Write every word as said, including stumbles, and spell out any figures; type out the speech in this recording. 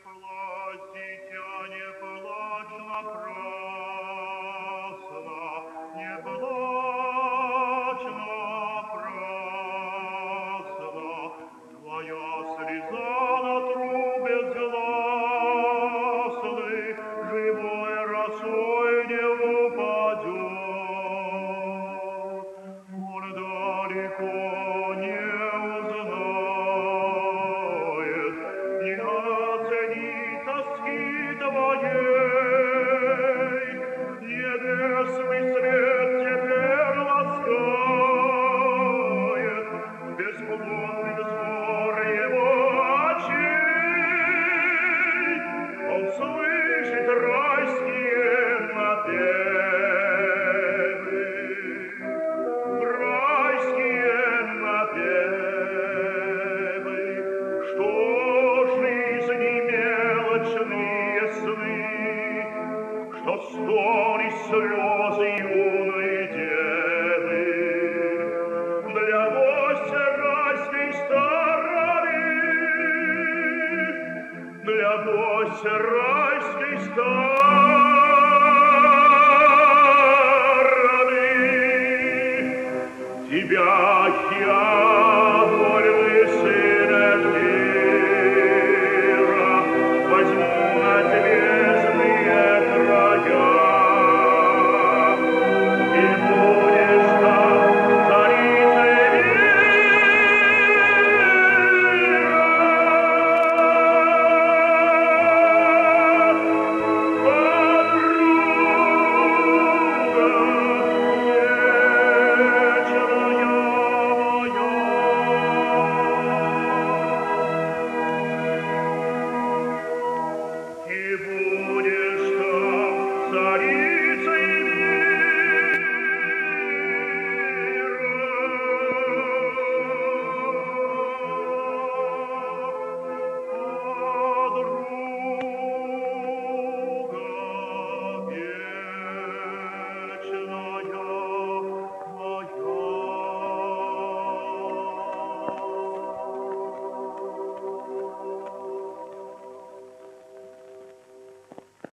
плачь, дитя, не плачь напрасно, не плачь напрасно. Твоя слеза на трубе безгласной живой росой не упадет. Он далеко не узнает, не оценит тоски твоей. Небесный свет теперь ласкает бесплодный взор его очей. Он слышит райские напевы, райские напевы, что жизни мелочные сны, что стоны слезы юной девы. Для гостя райской стороны, для гостя райской